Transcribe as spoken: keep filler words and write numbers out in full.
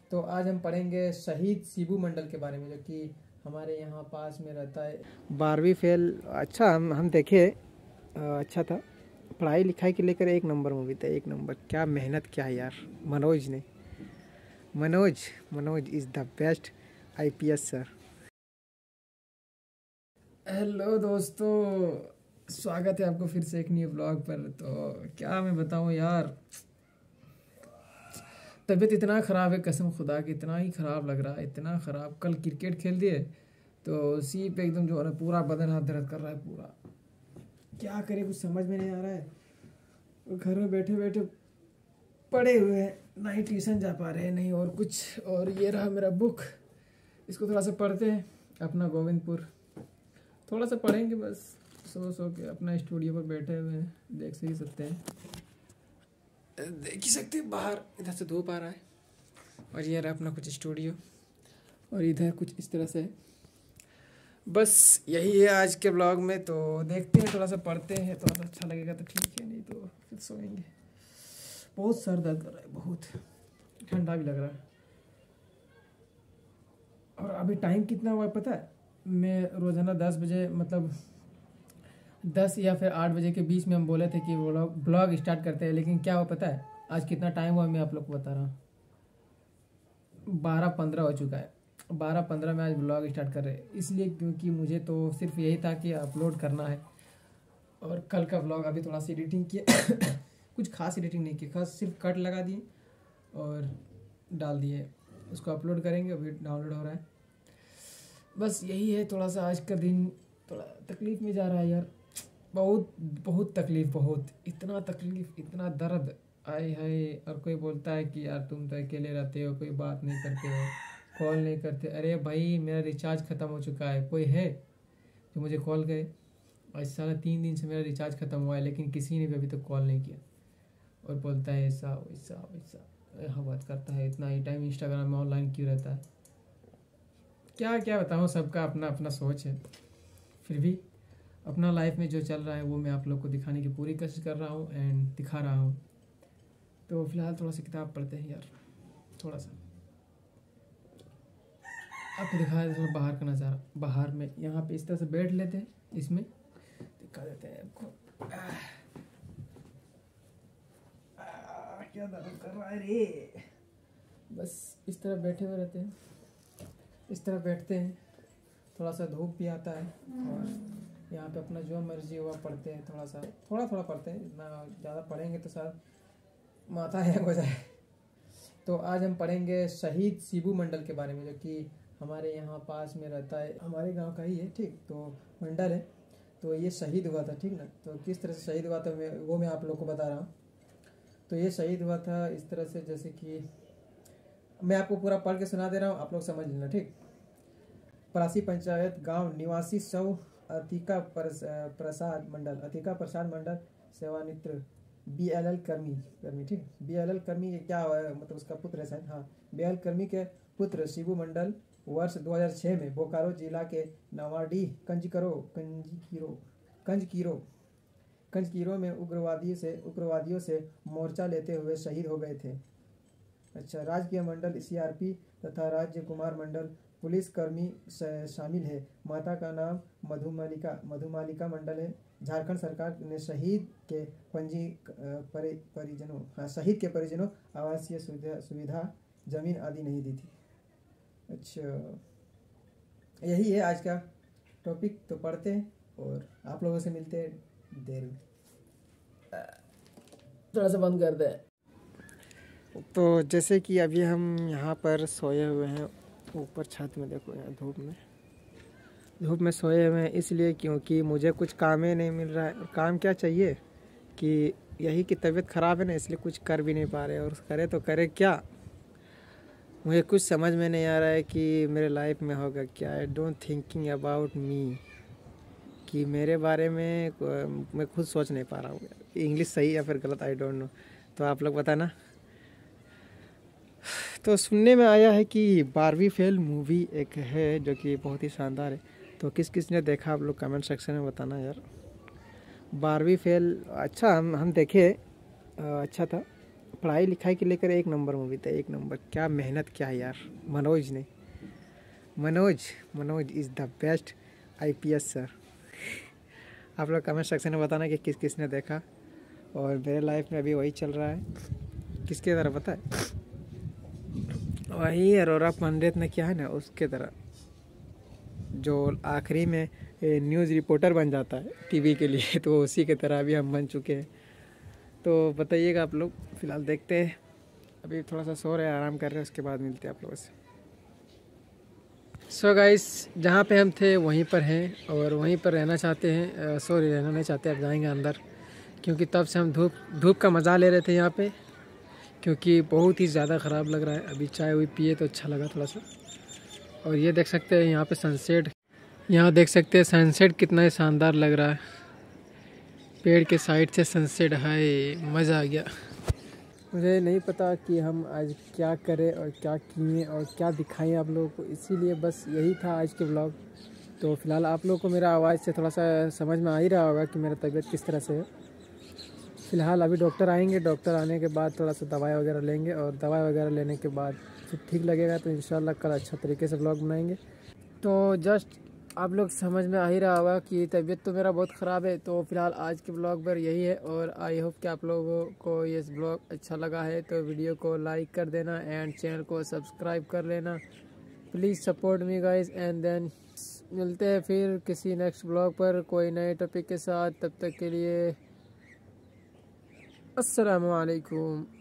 तो आज हम पढ़ेंगे शहीद शिबू मंडल के बारे में, जो कि हमारे यहाँ पास में रहता है। बारहवीं फेल अच्छा हम हम देखे अच्छा था, पढ़ाई लिखाई के लेकर एक नंबर मूवी था, एक नंबर। क्या मेहनत क्या है यार मनोज ने। Manoj Manoj is the best IPS sir. Hello दोस्तों, स्वागत है आपको फिर से एक न्यू ब्लॉग पर। तो क्या मैं बताऊँ यार, तबीयत इतना ख़राब है, कसम खुदा की इतना ही ख़राब लग रहा है, इतना ख़राब। कल क्रिकेट खेल दिए तो उसी पे एकदम जो है पूरा बदन हाथ दर्द कर रहा है पूरा। क्या करे, कुछ समझ में नहीं आ रहा है। घर में बैठे बैठे पड़े हुए हैं, ना ही ट्यूशन जा पा रहे हैं नहीं और कुछ। और ये रहा मेरा बुक, इसको थोड़ा सा पढ़ते हैं। अपना गोविंदपुर थोड़ा सा पढ़ेंगे बस, सो सो के अपना स्टूडियो पर बैठे हुए हैं। देख से ही सकते हैं, देख ही सकते हैं बाहर इधर से धूप आ रहा है। और ये रहा अपना कुछ स्टूडियो, और इधर कुछ इस तरह से। बस यही है आज के ब्लॉग में। तो देखते हैं, थोड़ा सा पढ़ते हैं, थोड़ा सा अच्छा लगेगा तो ठीक है, नहीं तो फिर सोएंगे। बहुत सर दर्द कर रहा है, बहुत ठंडा भी लग रहा है। और अभी टाइम कितना हुआ है पता है? मैं रोज़ाना दस बजे मतलब दस या फिर आठ बजे के बीच में हम बोले थे कि ब्लॉग ब्लॉग स्टार्ट करते हैं, लेकिन क्या हुआ पता है? आज कितना टाइम हुआ मैं आप लोग को बता रहा हूँ। बारह पंद्रह हो चुका है। बारह पंद्रह में आज ब्लॉग स्टार्ट कर रहे हैं, इसलिए क्योंकि मुझे तो सिर्फ यही था कि अपलोड करना है। और कल का ब्लॉग अभी थोड़ा सी एडिटिंग किया कुछ खास एडिटिंग नहीं की, खास सिर्फ कट लगा दिए और डाल दिए। उसको अपलोड करेंगे, अभी डाउनलोड हो रहा है। बस यही है, थोड़ा सा आज का दिन थोड़ा तकलीफ़ में जा रहा है यार। बहुत बहुत तकलीफ़, बहुत इतना तकलीफ़, इतना दर्द, आए हाय। और कोई बोलता है कि यार तुम तो अकेले रहते हो, कोई बात नहीं करते हो, कॉल नहीं करते। अरे भाई मेरा रिचार्ज ख़त्म हो चुका है, कोई है जो मुझे कॉल करे? और इस साल तीन दिन से मेरा रिचार्ज ख़त्म हुआ है, लेकिन किसी ने भी अभी तक कॉल नहीं किया। और बोलता है ऐसा वैसा वैसा, यहाँ बात करता है। इतना ही टाइम इंस्टाग्राम में ऑनलाइन क्यों रहता है? क्या क्या बताऊँ, सबका अपना अपना सोच है। फिर भी अपना लाइफ में जो चल रहा है वो मैं आप लोग को दिखाने की पूरी कोशिश कर रहा हूँ एंड दिखा रहा हूँ। तो फिलहाल थोड़ा सा किताब पढ़ते हैं यार, थोड़ा सा आपको दिखा देते हैं बाहर का नज़ारा। बाहर में यहाँ पे इस तरह से बैठ लेते हैं, इसमें दिखा देते हैं आपको। आह, आह, क्या दर्द कर रहा है रे। बस इस तरह बैठे हुए रहते हैं, इस तरह बैठते हैं। थोड़ा सा धूप भी आता है और यहाँ पे अपना जो मर्जी हुआ पढ़ते हैं। थोड़ा सा थोड़ा थोड़ा पढ़ते हैं, इतना ज़्यादा पढ़ेंगे तो शायद माथा हैंग हो जाए। तो आज हम पढ़ेंगे शहीद शिबू मंडल के बारे में, जो कि हमारे यहाँ पास में रहता है, हमारे गांव का ही है। ठीक, तो मंडल है, तो ये शहीद हुआ था। ठीक ना, तो किस तरह से शहीद हुआ था मैं वो मैं आप लोग को बता रहा हूँ। तो ये शहीद हुआ था इस तरह से, जैसे कि मैं आपको पूरा पढ़ के सुना दे रहा हूँ, आप लोग समझ लेना। ठीक, परासी पंचायत गांव निवासी सौ अतिका प्रसाद मंडल, अतिका प्रसाद मंडल सेवानित्र बी एल एल कर्मी कर्मी ठीक, बी एल एल कर्मी ये क्या हुआ है, मतलब उसका पुत्र है शायद। हाँ, बी एल कर्मी के पुत्र शिबू मंडल वर्ष दो हज़ार छह में बोकारो जिला के नवाडीह कंजकरो कंजकीरो कंजकीरो कंजकीरो में उग्रवादियों से उग्रवादियों से मोर्चा लेते हुए शहीद हो गए थे। अच्छा, राजकीय मंडल सी आर पी तथा राज्य कुमार मंडल पुलिस कर्मी शामिल है। माता का नाम मधुमालिका मधुमालिका मंडल है। झारखंड सरकार ने शहीद के पंजी परि, परिजनों हाँ शहीद के परिजनों आवासीय सुविधा सुविधा जमीन आदि नहीं दी थी। अच्छा, यही है आज का टॉपिक। तो पढ़ते हैं और आप लोगों से मिलते हैं देर में। थोड़ा सा बंद कर दें। तो जैसे कि अभी हम यहाँ पर सोए हुए हैं ऊपर छत में, देखो यहाँ धूप में धूप में सोए हुए हैं, इसलिए क्योंकि मुझे कुछ काम ही नहीं मिल रहा है। और काम क्या चाहिए कि यही कि तबीयत ख़राब है ना, इसलिए कुछ कर भी नहीं पा रहे। और करे तो करे क्या, मुझे कुछ समझ में नहीं आ रहा है कि मेरे लाइफ में होगा क्या। I don't thinking about me, कि मेरे बारे में मैं खुद सोच नहीं पा रहा हूँ। इंग्लिश सही या फिर गलत आई डोंट नो, तो आप लोग बताना। तो सुनने में आया है कि बारहवीं फेल मूवी एक है जो कि बहुत ही शानदार है। तो किस किस ने देखा आप लोग कमेंट सेक्शन में बताना यार। बारहवीं फेल अच्छा हम हम देखे अच्छा था, पढ़ाई लिखाई के लेकर एक नंबर मूवी था, एक नंबर। क्या मेहनत क्या है यार मनोज ने। Manoj Manoj is the best IPS sir. आप लोग कमेंट सेक्शन में बताना कि किस किस ने देखा। और मेरे लाइफ में अभी वही चल रहा है। किसके तरह पता है? वही अरोरा पंडित ने किया है ना, उसके तरह, जो आखिरी में न्यूज़ रिपोर्टर बन जाता है टीवी के लिए, तो उसी के तरह अभी हम बन चुके हैं। तो बताइएगा आप लोग। फ़िलहाल देखते हैं, अभी थोड़ा सा सो रहे हैं, आराम कर रहे हैं, उसके बाद मिलते हैं आप लोगों से। सो गाइस, जहाँ पे हम थे वहीं पर हैं और वहीं पर रहना चाहते हैं। सॉरी, रहना नहीं चाहते, अब जाएंगे अंदर, क्योंकि तब से हम धूप धूप का मज़ा ले रहे थे यहाँ पे, क्योंकि बहुत ही ज़्यादा ख़राब लग रहा है। अभी चाय हुई पिए तो अच्छा लगा थोड़ा सा। और ये देख सकते हैं यहाँ पे सनसेट, यहाँ देख सकते हैं सनसेट कितना ही शानदार लग रहा है। पेड़ के साइड से सनसेट है, मज़ा आ गया। मुझे नहीं पता कि हम आज क्या करें और क्या किए और क्या दिखाएं आप लोगों को, इसीलिए बस यही था आज के ब्लॉग। तो फ़िलहाल आप लोगों को मेरा आवाज़ से थोड़ा सा समझ में आ ही रहा होगा कि मेरा तबीयत किस तरह से है। फ़िलहाल अभी डॉक्टर आएंगे, डॉक्टर आने के बाद थोड़ा सा दवाई वगैरह लेंगे, और दवाई वगैरह लेने के बाद फिर ठीक लगेगा तो इंशाल्लाह कल अच्छा तरीके से ब्लॉग बनाएंगे। तो जस्ट आप लोग समझ में आ ही रहा होगा कि तबीयत तो मेरा बहुत ख़राब है। तो फ़िलहाल आज के ब्लॉग पर यही है, और आई होप कि आप लोगों को ये ब्लॉग अच्छा लगा है तो वीडियो को लाइक कर देना एंड चैनल को सब्सक्राइब कर लेना। Please support me guys, and then मिलते हैं फिर किसी नेक्स्ट ब्लॉग पर कोई नए टॉपिक के साथ। तब तक के लिए अस्सलामु अलैकुम।